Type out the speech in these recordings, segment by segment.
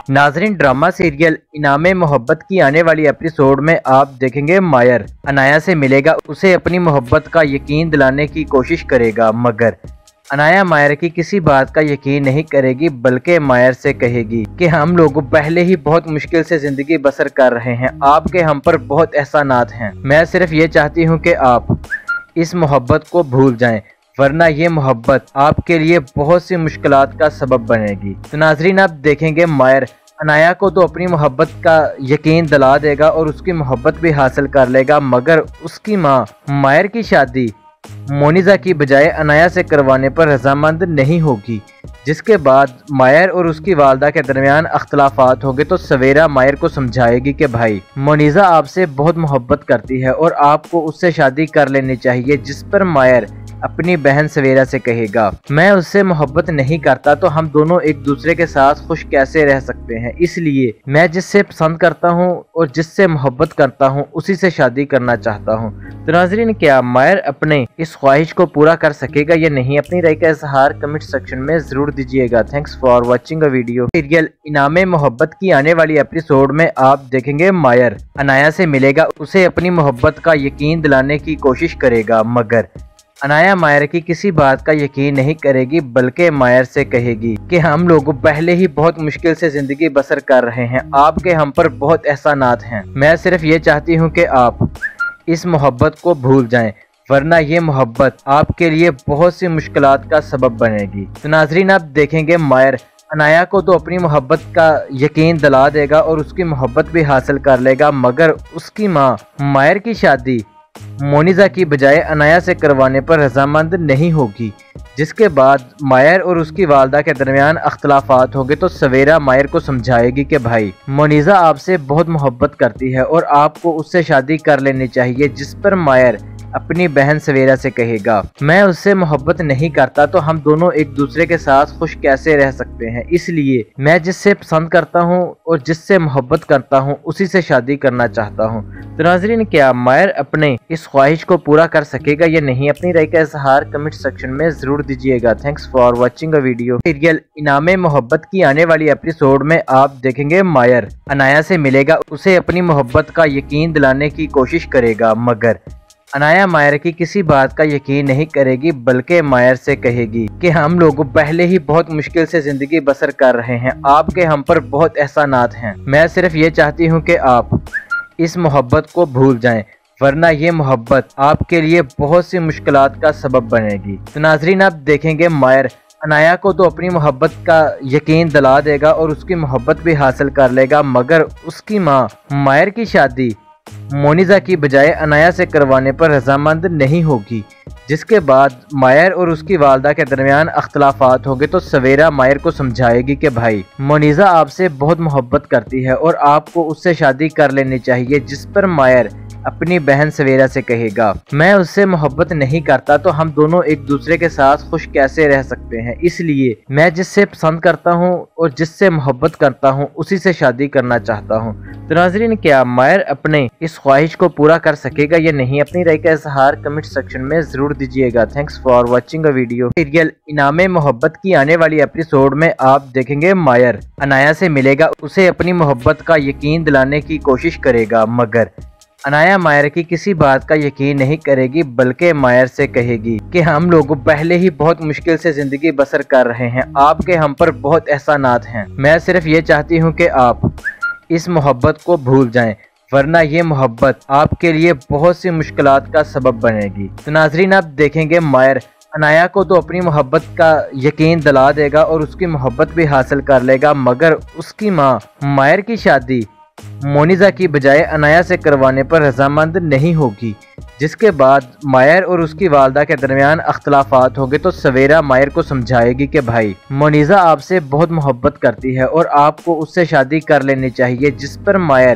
नाजरीन, drama serial Iname मोहब्बत की आने वाली एपिसोड में आप देखेंगे मायर अनाया से मिलेगा, उसे अपनी मोहब्बत का यकीन दिलाने की कोशिश करेगा, मगर अनाया मायर की किसी बात का यकीन नहीं करेगी, बल्कि मायर से कहेगी कि हम लोग पहले ही बहुत मुश्किल से जिंदगी बसर कर रहे हैं, आपके हम पर बहुत एहसानात हैं। मैं सिर्फ ये चाहती हूँ कि आप इस मोहब्बत को भूल जाएं, वरना ये मोहब्बत आपके लिए बहुत सी मुश्किलात का सबब बनेगी। तो नाजरीन, आप देखेंगे मायर अनाया को तो अपनी मोहब्बत का यकीन दिला देगा और उसकी मोहब्बत भी हासिल कर लेगा, मगर उसकी माँ मायर की शादी मोनिजा की बजाय अनाया से करवाने पर रजामंद नहीं होगी, जिसके बाद मायर और उसकी वालदा के दरमियान अख्तलाफात होंगे। तो सवेरा मायर को समझाएगी कि भाई मोनिजा आपसे बहुत मोहब्बत करती है और आपको उससे शादी कर लेनी चाहिए, जिस पर मायर अपनी बहन सवेरा से कहेगा मैं उससे मोहब्बत नहीं करता तो हम दोनों एक दूसरे के साथ खुश कैसे रह सकते हैं, इसलिए मैं जिससे पसंद करता हूं और जिससे मोहब्बत करता हूं उसी से शादी करना चाहता हूं। तो नाज़रीन, क्या मायर अपने इस ख्वाहिश को पूरा कर सकेगा या नहीं? अपनी राय का इजहार कमेंट सेक्शन में जरूर दीजिएगा। Thanks for watching a video. Serial Iname मोहब्बत की आने वाली एपिसोड में आप देखेंगे मायर अनाया से मिलेगा, उसे अपनी मोहब्बत का यकीन दिलाने की कोशिश करेगा, मगर अनाया मायर की किसी बात का यकीन नहीं करेगी, बल्कि मायर से कहेगी कि हम लोग पहले ही बहुत मुश्किल से जिंदगी बसर कर रहे हैं, आपके हम पर बहुत एहसानात हैं। मैं सिर्फ ये चाहती हूँ कि आप इस मोहब्बत को भूल जाएं, वरना ये मोहब्बत आपके लिए बहुत सी मुश्किलात का सबब बनेगी। तो नाजरीन, आप देखेंगे मायर अनाया को तो अपनी मोहब्बत का यकीन दिला देगा और उसकी मोहब्बत भी हासिल कर लेगा, मगर उसकी माँ मायर की शादी मोनिजा की बजाय अनाया से करवाने पर रजामंद नहीं होगी, जिसके बाद मायर और उसकी वालदा के दरमियान अख्तलाफात होंगे। तो सवेरा मायर को समझाएगी कि भाई मोनिजा आपसे बहुत मोहब्बत करती है और आपको उससे शादी कर लेनी चाहिए, जिस पर मायर अपनी बहन सवेरा से कहेगा मैं उससे मोहब्बत नहीं करता तो हम दोनों एक दूसरे के साथ खुश कैसे रह सकते हैं, इसलिए मैं जिससे पसंद करता हूं और जिससे मोहब्बत करता हूं उसी से शादी करना चाहता हूं। तो नाज़रीन, क्या मायर अपने इस ख्वाहिश को पूरा कर सकेगा या नहीं? अपनी राय का इजहार कमेंट सेक्शन में जरूर दीजिएगा। Thanks for watching a video. Serial Iname मोहब्बत की आने वाली एपिसोड में आप देखेंगे मायर अनाया से मिलेगा, उसे अपनी मोहब्बत का यकीन दिलाने की कोशिश करेगा, मगर अनाया मायर की किसी बात का यकीन नहीं करेगी, बल्कि मायर से कहेगी कि हम लोग पहले ही बहुत मुश्किल से जिंदगी बसर कर रहे हैं, आपके हम पर बहुत एहसानात हैं। मैं सिर्फ ये चाहती हूँ कि आप इस मोहब्बत को भूल जाएं, वरना ये मोहब्बत आपके लिए बहुत सी मुश्किलात का सबब बनेगी। तो नाजरीन, आप देखेंगे मायर अनाया को तो अपनी मोहब्बत का यकीन दिला देगा और उसकी मोहब्बत भी हासिल कर लेगा, मगर उसकी माँ मायर की शादी मोनिजा की बजाय अनाया से करवाने पर रजामंद नहीं होगी, जिसके बाद मायर और उसकी वालदा के दरमियान अख्तलाफात होंगे। तो सवेरा मायर को समझाएगी कि भाई मोनिजा आपसे बहुत मोहब्बत करती है और आपको उससे शादी कर लेनी चाहिए, जिस पर मायर अपनी बहन सवेरा से कहेगा मैं उससे मोहब्बत नहीं करता तो हम दोनों एक दूसरे के साथ खुश कैसे रह सकते हैं, इसलिए मैं जिससे पसंद करता हूं और जिससे मोहब्बत करता हूं उसी से शादी करना चाहता हूं। तो नाजरीन, क्या मायर अपने इस ख्वाहिश को पूरा कर सकेगा या नहीं? अपनी राय का इजहार कमेंट सेक्शन में जरूर दीजिएगा। Thanks for watching a video. Serial Iname मोहब्बत की आने वाली एपिसोड में आप देखेंगे मायर अनाया से मिलेगा, उसे अपनी मोहब्बत का यकीन दिलाने की कोशिश करेगा, मगर अनाया मायर की किसी बात का यकीन नहीं करेगी, बल्कि मायर से कहेगी कि हम लोग पहले ही बहुत मुश्किल से जिंदगी बसर कर रहे हैं, आपके हम पर बहुत एहसानात हैं। मैं सिर्फ ये चाहती हूँ कि आप इस मोहब्बत को भूल जाएं, वरना ये मोहब्बत आपके लिए बहुत सी मुश्किलात का सबब बनेगी। तो नाजरीन, आप देखेंगे मायर अनाया को तो अपनी मोहब्बत का यकीन दिला देगा और उसकी मोहब्बत भी हासिल कर लेगा, मगर उसकी माँ मायर की शादी मोनिजा की बजाय अनाया से करवाने पर रजामंद नहीं होगी, जिसके बाद मायर और उसकी वालदा के दरमियान अख्तलाफात होंगे। तो सवेरा मायर को समझाएगी कि भाई मोनिजा आपसे बहुत मोहब्बत करती है और आपको उससे शादी कर लेनी चाहिए, जिस पर मायर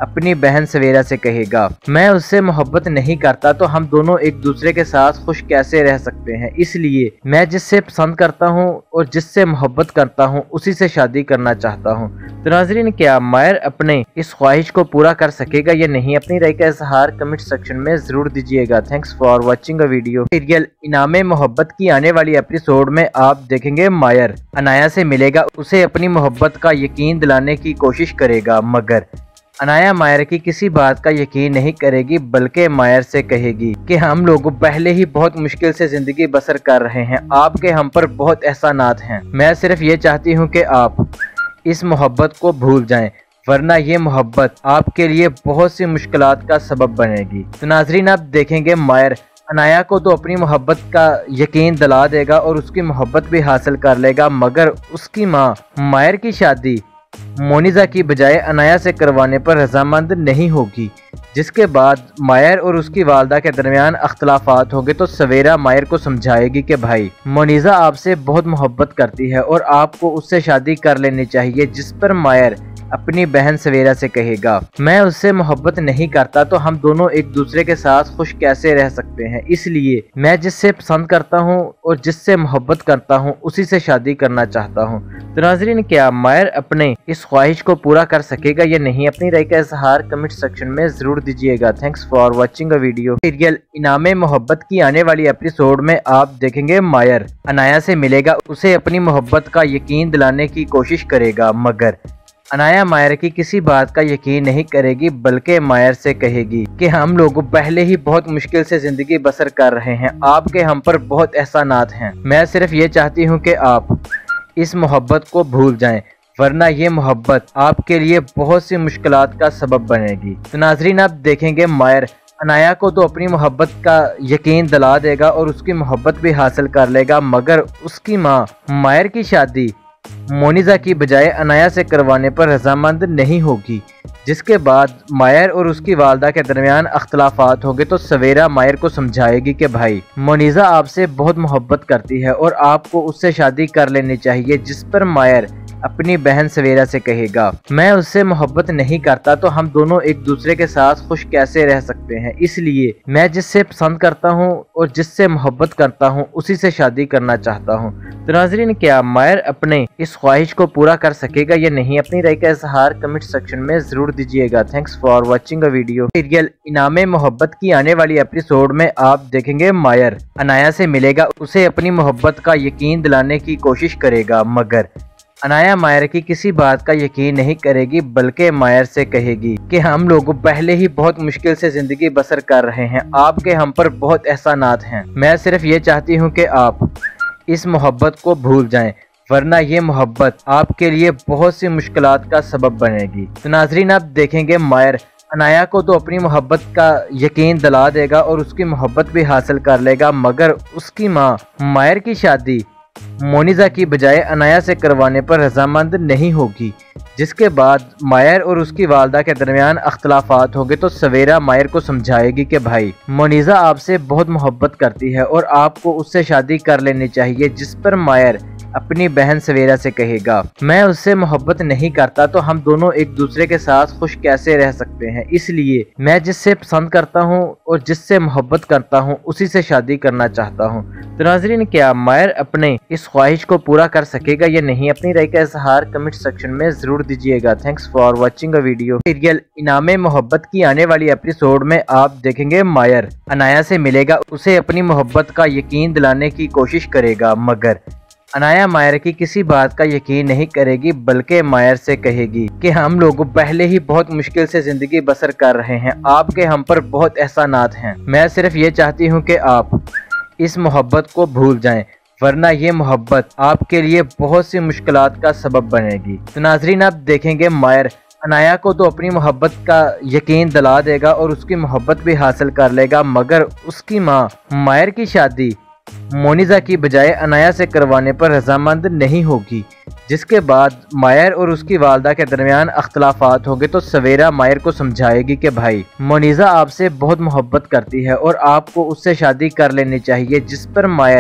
अपनी बहन सवेरा से कहेगा, मैं उससे मोहब्बत नहीं करता तो हम दोनों एक दूसरे के साथ खुश कैसे रह सकते हैं, इसलिए मैं जिससे पसंद करता हूँ और जिससे मोहब्बत करता हूँ उसी से शादी करना चाहता हूँ। तो नाज़रीन, क्या मायर अपने इस ख्वाहिश को पूरा कर सकेगा या नहीं? अपनी राय का इजहार कमेंट सेक्शन में जरूर दीजिएगा। Thanks for watching a video. Serial Iname मोहब्बत की आने वाली एपिसोड में आप देखेंगे मायर अनाया से मिलेगा, उसे अपनी मोहब्बत का यकीन दिलाने की कोशिश करेगा, मगर अनाया मायर की किसी बात का यकीन नहीं करेगी, बल्कि मायर से कहेगी कि हम लोग पहले ही बहुत मुश्किल से जिंदगी बसर कर रहे हैं, आपके हम पर बहुत एहसानात हैं। मैं सिर्फ ये चाहती हूँ कि आप इस मोहब्बत को भूल जाएं, वरना ये मोहब्बत आपके लिए बहुत सी मुश्किलात का सबब बनेगी। तो नाजरीन, आप देखेंगे मायर अनाया को तो अपनी मोहब्बत का यकीन दिला देगा और उसकी मोहब्बत भी हासिल कर लेगा, मगर उसकी माँ मायर की शादी मोनिजा की बजाय अनाया से करवाने पर रजामंद नहीं होगी, जिसके बाद मायर और उसकी वालदा के दरमियान अख्तलाफात होंगे। तो सवेरा मायर को समझाएगी कि भाई, मोनिजा आपसे बहुत मोहब्बत करती है और आपको उससे शादी कर लेनी चाहिए, जिस पर मायर अपनी बहन सवेरा से कहेगा, मैं उससे मोहब्बत नहीं करता तो हम दोनों एक दूसरे के साथ खुश कैसे रह सकते हैं, इसलिए मैं जिससे पसंद करता हूं और जिससे मोहब्बत करता हूं उसी से शादी करना चाहता हूं। तो नाज़रीन, क्या मायर अपने इस ख्वाहिश को पूरा कर सकेगा या नहीं? अपनी राय का इजहार कमेंट सेक्शन में जरूर दीजिएगा। Thanks for watching a video. Serial Iname मोहब्बत की आने वाली एपिसोड में आप देखेंगे मायर अनाया से मिलेगा, उसे अपनी मोहब्बत का यकीन दिलाने की कोशिश करेगा, मगर अनाया मायर की किसी बात का यकीन नहीं करेगी, बल्कि मायर से कहेगी कि हम लोग पहले ही बहुत मुश्किल से जिंदगी बसर कर रहे हैं, आपके हम पर बहुत एहसानात हैं। मैं सिर्फ ये चाहती हूँ कि आप इस मोहब्बत को भूल जाएं, वरना ये मोहब्बत आपके लिए बहुत सी मुश्किलात का सबब बनेगी। तो नाजरीन, आप देखेंगे मायर अनाया को तो अपनी मोहब्बत का यकीन दिला देगा और उसकी मोहब्बत भी हासिल कर लेगा, मगर उसकी माँ मायर की शादी मोनिजा की बजाय अनाया से करवाने पर रजामंद नहीं होगी, जिसके बाद मायर और उसकी वालदा के दरमियान अख्तलाफात होंगे। तो सवेरा मायर को समझाएगी कि भाई, मोनिजा आपसे बहुत मोहब्बत करती है और आपको उससे शादी कर लेनी चाहिए, जिस पर मायर अपनी बहन सवेरा से कहेगा, मैं उससे मोहब्बत नहीं करता तो हम दोनों एक दूसरे के साथ खुश कैसे रह सकते हैं, इसलिए मैं जिससे पसंद करता हूँ और जिससे मोहब्बत करता हूँ उसी से शादी करना चाहता हूँ। तो नाजरीन, क्या मायर अपने इस ख्वाहिश को पूरा कर सकेगा या नहीं? अपनी राय का इजहार कमेंट सेक्शन में जरूर दीजिएगा। Thanks for watching a video. Serial Iname मोहब्बत की आने वाली एपिसोड में आप देखेंगे मायर अनाया से मिलेगा, उसे अपनी मोहब्बत का यकीन दिलाने की कोशिश करेगा, मगर अनाया मायर की किसी बात का यकीन नहीं करेगी, बल्कि मायर से कहेगी कि हम लोग पहले ही बहुत मुश्किल से जिंदगी बसर कर रहे हैं, आपके हम पर बहुत एहसानात हैं। मैं सिर्फ ये चाहती हूँ कि आप इस मोहब्बत को भूल जाएं, वरना ये मोहब्बत आपके लिए बहुत सी मुश्किलात का सबब बनेगी। तो नाजरीन, आप देखेंगे मायर अनाया को तो अपनी मोहब्बत का यकीन दिला देगा और उसकी मोहब्बत भी हासिल कर लेगा, मगर उसकी माँ मायर की शादी मोनिजा की बजाय अनाया से करवाने पर रजामंद नहीं होगी, जिसके बाद मायर और उसकी वालदा के दरमियान अख्तलाफात होंगे। तो सवेरा मायर को समझाएगी कि भाई, मोनिजा आपसे बहुत मोहब्बत करती है और आपको उससे शादी कर लेनी चाहिए, जिस पर मायर अपनी बहन सवेरा से कहेगा, मैं उससे मोहब्बत नहीं करता तो हम दोनों एक दूसरे के साथ खुश कैसे रह सकते हैं, इसलिए मैं जिससे पसंद करता हूँ और जिससे मोहब्बत करता हूँ उसी से शादी करना चाहता हूँ। तो नाजरीन, क्या मायर अपने इस ख्वाहिश को पूरा कर सकेगा या नहीं? अपनी राय का इजहार कमेंट सेक्शन में जरूर दीजिएगा। Thanks for watching a video. Serial Iname मोहब्बत की आने वाली एपिसोड में आप देखेंगे मायर अनाया से मिलेगा, उसे अपनी मोहब्बत का यकीन दिलाने की कोशिश करेगा, मगर अनाया मायर की किसी बात का यकीन नहीं करेगी, बल्कि मायर से कहेगी कि हम लोग पहले ही बहुत मुश्किल से जिंदगी बसर कर रहे हैं, आपके हम पर बहुत एहसानात हैं। मैं सिर्फ ये चाहती हूँ कि आप इस मोहब्बत को भूल जाएं, वरना ये मोहब्बत आपके लिए बहुत सी मुश्किलात का सबब बनेगी। तो नाजरीन, आप देखेंगे मायर अनाया को तो अपनी मोहब्बत का यकीन दिला देगा और उसकी मोहब्बत भी हासिल कर लेगा, मगर उसकी माँ मायर की शादी मोनिजा की बजाय अनाया से करवाने पर रजामंद नहीं होगी, जिसके बाद मायर और उसकी वालदा के दरमियान अख्तलाफात होंगे। तो सवेरा मायर को समझाएगी कि भाई, मोनिजा आपसे बहुत मोहब्बत करती है और आपको उससे शादी कर लेनी चाहिए, जिस पर मायर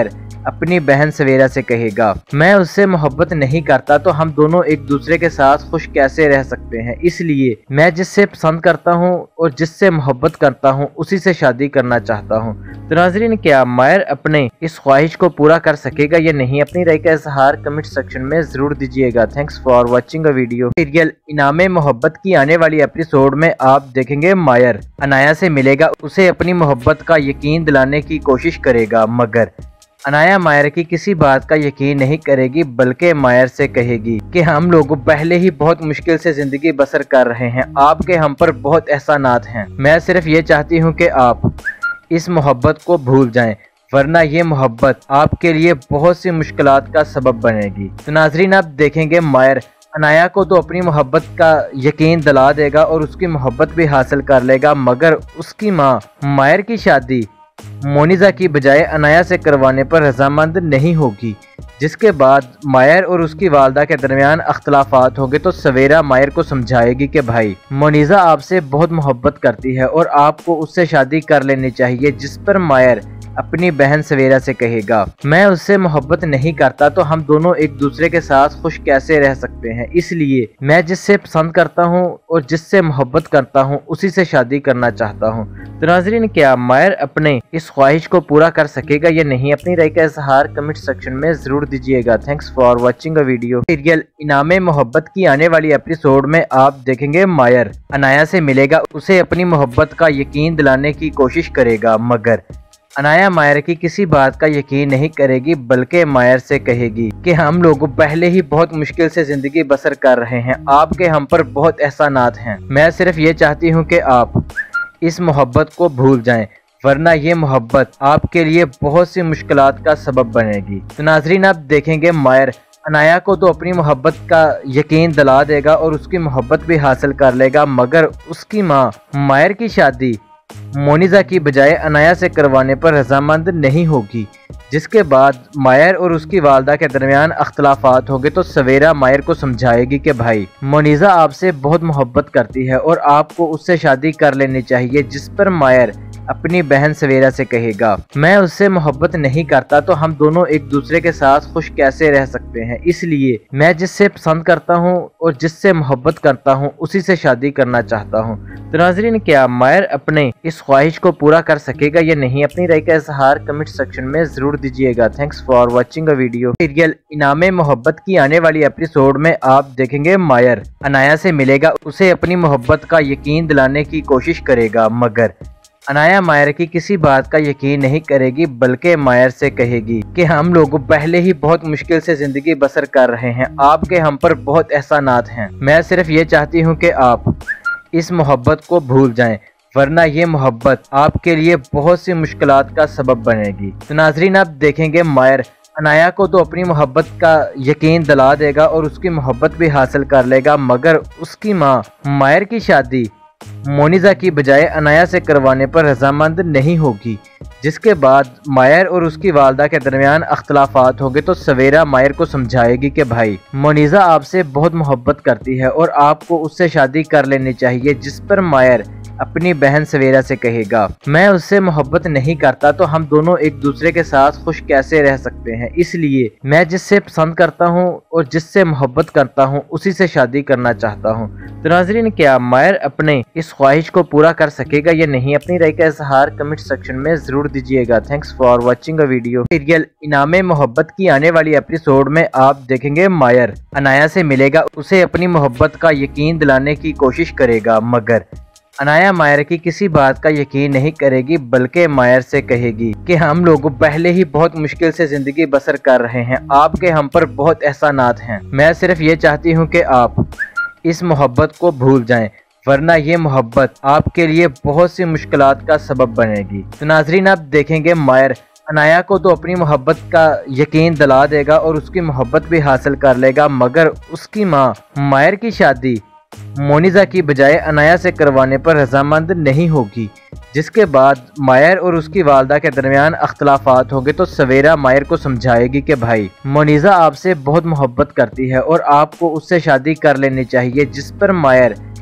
अपनी बहन सवेरा से कहेगा, मैं उससे मोहब्बत नहीं करता तो हम दोनों एक दूसरे के साथ खुश कैसे रह सकते हैं, इसलिए मैं जिससे पसंद करता हूँ और जिससे मोहब्बत करता हूँ उसी से शादी करना चाहता हूँ। तो नाज़रीन, क्या मायर अपने इस ख्वाहिश को पूरा कर सकेगा या नहीं? अपनी राय का इजहार कमेंट सेक्शन में जरूर दीजिएगा। Thanks for watching a video. Serial Iname मोहब्बत की आने वाली एपिसोड में आप देखेंगे मायर अनाया से मिलेगा, उसे अपनी मोहब्बत का यकीन दिलाने की कोशिश करेगा, मगर अनाया मायर की किसी बात का यकीन नहीं करेगी, बल्कि मायर से कहेगी कि हम लोग पहले ही बहुत मुश्किल से जिंदगी बसर कर रहे हैं, आपके हम पर बहुत एहसानात हैं। मैं सिर्फ ये चाहती हूँ कि आप इस मोहब्बत को भूल जाएं, वरना ये मोहब्बत आपके लिए बहुत सी मुश्किलात का सबब बनेगी। तो नाजरीन, आप देखेंगे मायर अनाया को तो अपनी मोहब्बत का यकीन दिला देगा और उसकी मोहब्बत भी हासिल कर लेगा, मगर उसकी माँ मायर की शादी मोनिजा की बजाय अनाया से करवाने पर रजामंद नहीं होगी, जिसके बाद मायर और उसकी वालदा के दरमियान अख्तलाफात होंगे। तो सवेरा मायर को समझाएगी कि भाई, मोनिजा आपसे बहुत मोहब्बत करती है और आपको उससे शादी कर लेनी चाहिए, जिस पर मायर अपनी बहन सवेरा से कहेगा, मैं उससे मोहब्बत नहीं करता तो हम दोनों एक दूसरे के साथ खुश कैसे रह सकते हैं, इसलिए मैं जिससे पसंद करता हूँ और जिससे मोहब्बत करता हूँ उसी से शादी करना चाहता हूँ। तो नाज़रीन, क्या मायर अपने इस ख्वाहिश को पूरा कर सकेगा या नहीं? अपनी राय का इजहार कमेंट सेक्शन में जरूर दीजिएगा। Thanks for watching a video. Serial Iname मोहब्बत की आने वाली एपिसोड में आप देखेंगे मायर अनाया से मिलेगा, उसे अपनी मोहब्बत का यकीन दिलाने की कोशिश करेगा, मगर अनाया मायर की किसी बात का यकीन नहीं करेगी, बल्कि मायर से कहेगी कि हम लोग पहले ही बहुत मुश्किल से जिंदगी बसर कर रहे हैं, आपके हम पर बहुत एहसानात हैं। मैं सिर्फ ये चाहती हूँ कि आप इस मोहब्बत को भूल जाएं, वरना ये मोहब्बत आपके लिए बहुत सी मुश्किलात का सबब बनेगी। तो नाजरीन, आप देखेंगे मायर अनाया को तो अपनी मोहब्बत का यकीन दिला देगा और उसकी मोहब्बत भी हासिल कर लेगा, मगर उसकी माँ मायर की शादी मोनिजा की बजाय अनाया से करवाने पर रजामंद नहीं होगी, जिसके बाद मायर और उसकी वालदा के दरमियान अख्तलाफात होंगे। तो सवेरा मायर को समझाएगी कि भाई, मोनिजा आपसे बहुत मोहब्बत करती है और आपको उससे शादी कर लेनी चाहिए, जिस पर मायर अपनी बहन सवेरा से कहेगा, मैं उससे मोहब्बत नहीं करता तो हम दोनों एक दूसरे के साथ खुश कैसे रह सकते हैं, इसलिए मैं जिससे पसंद करता हूँ और जिससे मोहब्बत करता हूँ उसी से शादी करना चाहता हूँ। तो नाजरीन, क्या मायर अपने इस ख्वाहिश को पूरा कर सकेगा या नहीं? अपनी राय का इजहार कमेंट सेक्शन में जरूर दीजिएगा। Thanks for watching a video. Serial Iname मोहब्बत की आने वाली एपिसोड में आप देखेंगे मायर अनाया से मिलेगा, उसे अपनी मोहब्बत का यकीन दिलाने की कोशिश करेगा, मगर अनाया मायर की किसी बात का यकीन नहीं करेगी, बल्कि मायर से कहेगी कि हम लोग पहले ही बहुत मुश्किल से जिंदगी बसर कर रहे हैं, आपके हम पर बहुत एहसानात हैं। मैं सिर्फ ये चाहती हूँ कि आप इस मोहब्बत को भूल जाएं, वरना ये मोहब्बत आपके लिए बहुत सी मुश्किलात का सबब बनेगी। तो नाजरीन, आप देखेंगे मायर अनाया को तो अपनी मोहब्बत का यकीन दिला देगा और उसकी मोहब्बत भी हासिल कर लेगा, मगर उसकी माँ मायर की शादी मोनिजा की बजाय अनाया से करवाने पर रजामंद नहीं होगी, जिसके बाद मायर और उसकी वालदा के दरमियान अख्तलाफात होंगे। तो सवेरा मायर को समझाएगी कि भाई, मोनिजा आपसे बहुत मोहब्बत करती है और आपको उससे शादी कर लेनी चाहिए, जिस पर मायर अपनी बहन सवेरा से कहेगा, मैं उससे मोहब्बत नहीं करता तो हम दोनों एक दूसरे के साथ खुश कैसे रह सकते हैं, इसलिए मैं जिससे पसंद करता हूँ और जिससे मोहब्बत करता हूँ उसी से शादी करना चाहता हूँ। तो नाजरीन, क्या मायर अपने इस ख्वाहिश को पूरा कर सकेगा या नहीं? अपनी राय का इजहार कमेंट सेक्शन में जरूर दीजिएगा। Thanks for watching a video. Serial Iname मोहब्बत की आने वाली एपिसोड में आप देखेंगे मायर अनाया से मिलेगा, उसे अपनी मोहब्बत का यकीन दिलाने की कोशिश करेगा, मगर अनाया मायर की किसी बात का यकीन नहीं करेगी, बल्कि मायर से कहेगी कि हम लोग पहले ही बहुत मुश्किल से जिंदगी बसर कर रहे हैं, आपके हम पर बहुत एहसानात हैं। मैं सिर्फ ये चाहती हूँ कि आप इस मोहब्बत को भूल जाएं, वरना ये मोहब्बत आपके लिए बहुत सी मुश्किलात का सबब बनेगी। तो नाजरीन, आप देखेंगे मायर अनाया को तो अपनी मोहब्बत का यकीन दिला देगा और उसकी मोहब्बत भी हासिल कर लेगा, मगर उसकी माँ मायर की शादी मोनिजा की बजाय अनाया से करवाने पर रजामंद नहीं होगी, जिसके बाद मायर और उसकी वालदा के दरमियान अख्तलाफात होंगे। तो सवेरा मायर को समझाएगी कि भाई, मोनिजा आपसे बहुत मोहब्बत करती है और आपको उससे शादी कर लेनी चाहिए, जिस पर मायर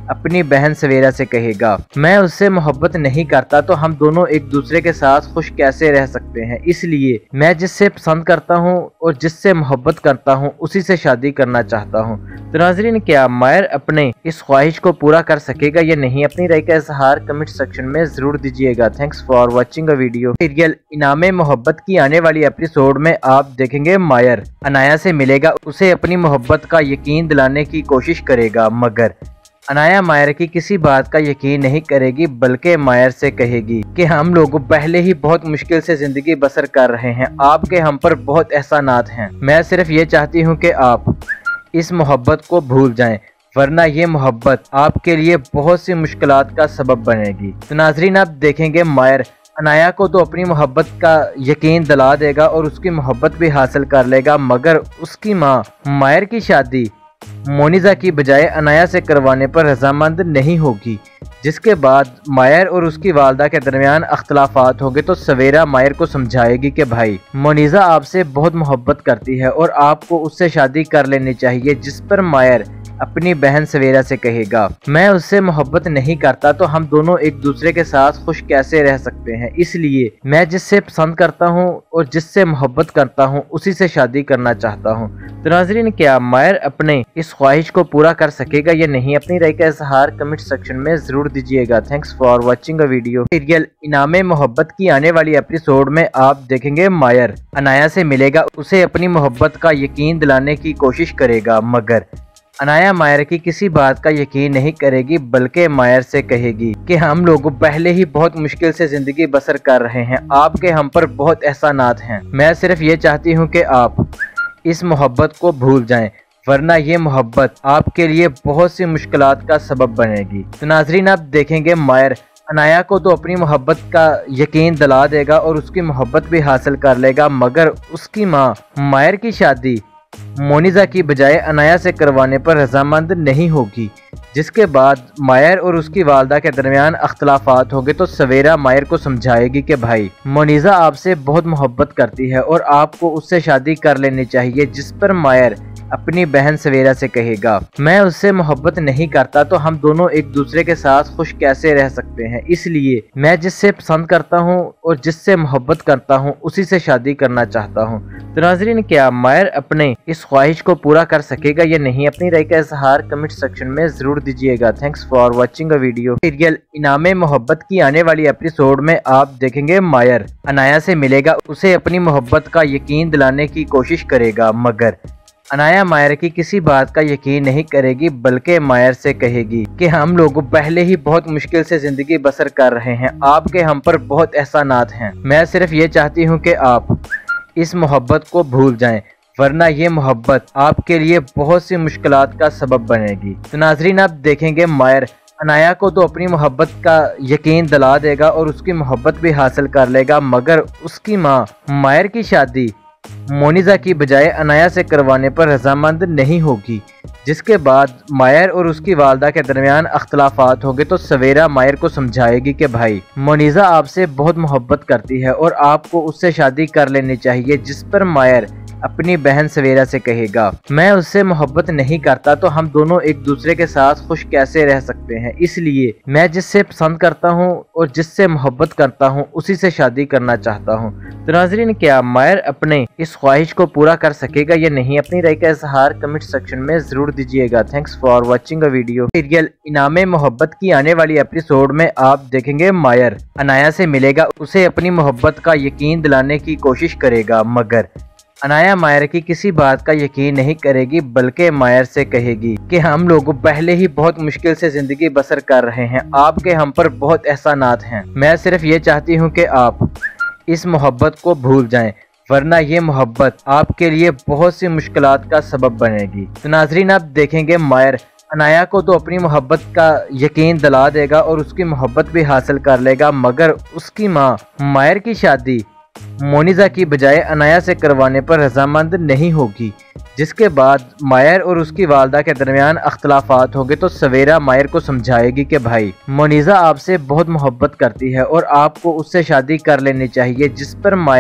अपनी बहन सवेरा से कहेगा, मैं उससे मोहब्बत नहीं करता तो हम दोनों एक दूसरे के साथ खुश कैसे रह सकते हैं, इसलिए मैं जिससे पसंद करता हूँ और जिससे मोहब्बत करता हूँ उसी से शादी करना चाहता हूँ। तो नाज़रीन, क्या मायर अपने इस ख्वाहिश को पूरा कर सकेगा या नहीं? अपनी राय का इजहार कमेंट सेक्शन में जरूर दीजिएगा। Thanks for watching a video. Serial Iname मोहब्बत की आने वाली एपिसोड में आप देखेंगे मायर अनाया से मिलेगा, उसे अपनी मोहब्बत का यकीन दिलाने की कोशिश करेगा, मगर अनाया मायर की किसी बात का यकीन नहीं करेगी, बल्कि मायर से कहेगी कि हम लोग पहले ही बहुत मुश्किल से जिंदगी बसर कर रहे हैं, आपके हम पर बहुत एहसानात हैं। मैं सिर्फ ये चाहती हूँ कि आप इस मोहब्बत को भूल जाएं, वरना ये मोहब्बत आपके लिए बहुत सी मुश्किलात का सबब बनेगी। तो नाजरीन, आप देखेंगे मायर अनाया को तो अपनी मोहब्बत का यकीन दिला देगा और उसकी मोहब्बत भी हासिल कर लेगा, मगर उसकी माँ मायर की शादी मोनिजा की बजाय अनाया से करवाने पर रजामंद नहीं होगी, जिसके बाद मायर और उसकी वालदा के दरमियान अख्तलाफात होंगे। तो सवेरा मायर को समझाएगी कि भाई, मोनिजा आपसे बहुत मोहब्बत करती है और आपको उससे शादी कर लेनी चाहिए, जिस पर मायर अपनी बहन सवेरा से कहेगा, मैं उससे मोहब्बत नहीं करता तो हम दोनों एक दूसरे के साथ खुश कैसे रह सकते हैं, इसलिए मैं जिससे पसंद करता हूँ और जिससे मोहब्बत करता हूँ उसी से शादी करना चाहता हूँ। तो नाज़रीन, क्या मायर अपने इस ख्वाहिश को पूरा कर सकेगा या नहीं? अपनी राय का इजहार कमेंट सेक्शन में जरूर दीजिएगा। Thanks for watching a video. Serial Iname मोहब्बत की आने वाली एपिसोड में आप देखेंगे मायर अनाया से मिलेगा, उसे अपनी मोहब्बत का यकीन दिलाने की कोशिश करेगा, मगर अनाया मायर की किसी बात का यकीन नहीं करेगी, बल्कि मायर से कहेगी कि हम लोग पहले ही बहुत मुश्किल से जिंदगी बसर कर रहे हैं, आपके हम पर बहुत एहसानात हैं। मैं सिर्फ ये चाहती हूँ कि आप इस मोहब्बत को भूल जाएं, वरना ये मोहब्बत आपके लिए बहुत सी मुश्किलात का सबब बनेगी। तो नाजरीन, आप देखेंगे मायर अनाया को तो अपनी मोहब्बत का यकीन दिला देगा और उसकी मोहब्बत भी हासिल कर लेगा, मगर उसकी माँ मायर की शादी मोनिजा की बजाय अनाया से करवाने पर रजामंद नहीं होगी, जिसके बाद मायर और उसकी वालदा के दरमियान अख्तलाफात होंगे। तो सवेरा मायर को समझाएगी कि भाई, मोनिजा आपसे बहुत मोहब्बत करती है और आपको उससे शादी कर लेनी चाहिए, जिस पर मायर अपनी बहन सवेरा से कहेगा, मैं उससे मोहब्बत नहीं करता तो हम दोनों एक दूसरे के साथ खुश कैसे रह सकते हैं, इसलिए मैं जिससे पसंद करता हूँ और जिससे मोहब्बत करता हूँ उसी से शादी करना चाहता हूँ। तो नाजरीन, क्या मायर अपने इस ख्वाहिश को पूरा कर सकेगा या नहीं? अपनी राय का इजहार कमेंट सेक्शन में जरूर दीजिएगा। Thanks for watching a video. Serial Iname मोहब्बत की आने वाली एपिसोड में आप देखेंगे मायर अनाया से मिलेगा, उसे अपनी मोहब्बत का यकीन दिलाने की कोशिश करेगा, मगर अनाया मायर की किसी बात का यकीन नहीं करेगी, बल्कि मायर से कहेगी कि हम लोग पहले ही बहुत मुश्किल से जिंदगी बसर कर रहे हैं, आपके हम पर बहुत एहसानात हैं। मैं सिर्फ ये चाहती हूँ कि आप इस मोहब्बत को भूल जाएं, वरना ये मोहब्बत आपके लिए बहुत सी मुश्किलात का सबब बनेगी। तो नाजरीन, आप देखेंगे मायर अनाया को तो अपनी मोहब्बत का यकीन दिला देगा और उसकी मोहब्बत भी हासिल कर लेगा, मगर उसकी माँ मायर की शादी मोनिजा की बजाय अनाया से करवाने पर रजामंद नहीं होगी, जिसके बाद मायर और उसकी वालदा के दरमियान अख्तलाफात होंगे। तो सवेरा मायर को समझाएगी कि भाई, मोनिजा आपसे बहुत मोहब्बत करती है और आपको उससे शादी कर लेनी चाहिए, जिस पर मायर अपनी बहन सवेरा से कहेगा, मैं उससे मोहब्बत नहीं करता तो हम दोनों एक दूसरे के साथ खुश कैसे रह सकते हैं, इसलिए मैं जिससे पसंद करता हूँ और जिससे मोहब्बत करता हूँ उसी से शादी करना चाहता हूँ। तो नाजरीन, क्या मायर अपने इस ख्वाहिश को पूरा कर सकेगा या नहीं? अपनी राय का इजहार कमेंट सेक्शन में जरूर दीजिएगा। Thanks for watching a video. Serial Iname मोहब्बत की आने वाली एपिसोड में आप देखेंगे मायर अनाया से मिलेगा, उसे अपनी मोहब्बत का यकीन दिलाने की कोशिश करेगा, मगर अनाया मायर की किसी बात का यकीन नहीं करेगी, बल्कि मायर से कहेगी कि हम लोग पहले ही बहुत मुश्किल से जिंदगी बसर कर रहे हैं, आपके हम पर बहुत एहसानात हैं। मैं सिर्फ ये चाहती हूँ कि आप इस मोहब्बत को भूल जाएं, वरना ये मोहब्बत आपके लिए बहुत सी मुश्किलात का सबब बनेगी। तो नाजरीन, आप देखेंगे मायर अनाया को तो अपनी मोहब्बत का यकीन दिला देगा और उसकी मोहब्बत भी हासिल कर लेगा, मगर उसकी माँ मायर की शादी मोनिजा की बजाय अनाया से करवाने पर रजामंद नहीं होगी, जिसके बाद मायर और उसकी वालदा के दरमियान अख्तलाफात होंगे। तो सवेरा मायर को समझाएगी कि भाई, मोनिजा आपसे बहुत मोहब्बत करती है और आपको उससे शादी कर लेनी चाहिए, जिस पर मायर